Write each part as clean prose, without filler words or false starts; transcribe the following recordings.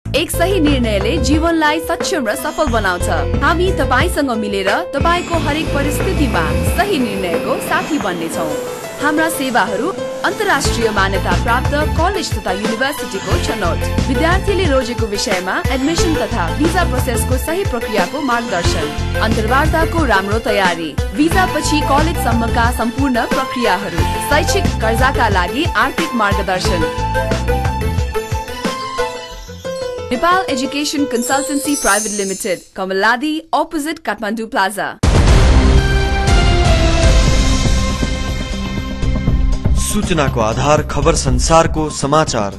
एक सही निर्णयले जीवनलाई सक्षम र सफल बनाउँछ। हामी तपाईसँग मिलेर तपाईको हरेक परिस्थितिमा सही निर्णयको साथी बन्नेछौँ। हाम्रा सेवाहरू अन्तर्राष्ट्रिय मान्यता प्राप्त कलेज तथा युनिभर्सिटीको छनौट, विद्यार्थीले रोजेको विषयमा एडमिसन तथा भिजा प्रोसेसको सही प्रक्रियाको मार्गदर्शन, अन्तर्वार्ताको राम्रो तयारी, भिजा पछि कलेज सम्मका सम्पूर्ण प्रक्रियाहरू, शैक्षिक कर्जाका लागि आर्थिक मार्गदर्शन। Nepal education consultancy private limited, Kamaladi, opposite Kathmandu plaza. सूचनाको आधार, खबर संसारको समाचार।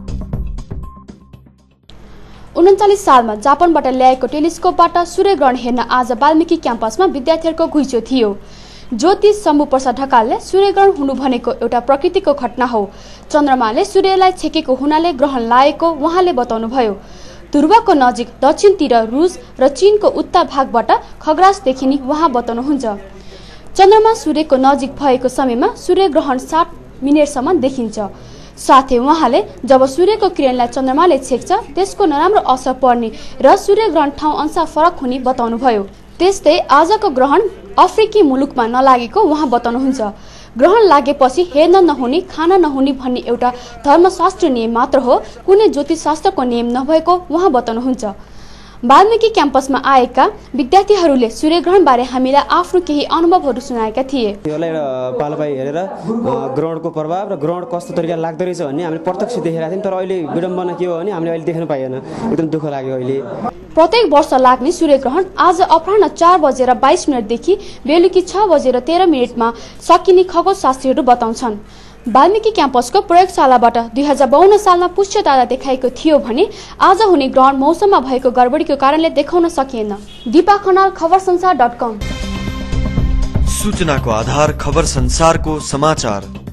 39 सालमा जापानबाट ल्याएको टेलिस्कोपबाट सूर्यग्रहण हेर्न आज वाल्मीकि क्याम्पसमा विद्यार्थीहरूको घुइँचो थियो। ज्योतिष शम्भु प्रसाद ढकालले सूर्यग्रहण हुनु भनेको एउटा प्रकृतिको घटना हो। चन्द्रमाले सूर्यलाई छेकेको हुनाले ग्रहण लागेको उहाँले बताउनुभयो। ध्रुवको नजिक दक्षिणतिर रुस र चीनको उत्तर भागबाट खग्रास देखिने उहाँ बताउनुहुन्छ। चन्द्रमा सूर्यको नजिक भएको समयमा सूर्यग्रहण 60 मिनेटसम्म देखिन्छ। साथै उहाँले जब सूर्यको किरणलाई चन्द्रमाले छेक्छ त्यसको नराम्रो असर पर्ने र सूर्यग्रहण ठाउँ अनुसार फरक हुने बताउनुभयो। त्यस्तै आजको ग्रहण अफ्रिकी मुलुकमा नलागेको उहाँ बताउनुहुन्छ। ग्रहण लागेपछि हेर्न नहुने, खान नहुने भन्ने एउटा धर्मशास्त्र नियम मात्र हो, कुनै ज्योतिषशास्त्रको नियम नभएको उहाँ बताउनुहुन्छ। वाल्मीकि क्याम्पसमा आएका विद्यार्थीहरूले सूर्यग्रहण बारे हामीलाई आफ्नो केही अनुभवहरू सुनाएका थिए। यसलाई पालोपाई हेरेर ग्रहणको प्रभाव र ग्रहण कस्तो तरिकाले लाग्दो रहेछ भन्ने हामीले प्रत्यक्ष देखेका थियौँ। तर अहिले विडम्बना के हो भने हामीले अहिले देख्न पाइएन। एकदम दुःख लाग्यो अहिले। प्रत्येक वर्ष लाग्ने सूर्यग्रहण आज अपराह्न 4:22 देखि बेलुकी 6:13 सकिने खगोलशास्त्रीहरू बताउँछन्। वाल्मीकि क्याम्पसको प्रयोगशालाबाट 2052 सालमा पुष्य तारा देखाएको थियो भने आज हुने ग्रहण मौसममा भएको गडबडीको कारणले देखाउन सकिएन। दीपा खनाल, खबरसंसार.com। सूचनाको आधार, खबर संसारको समाचार।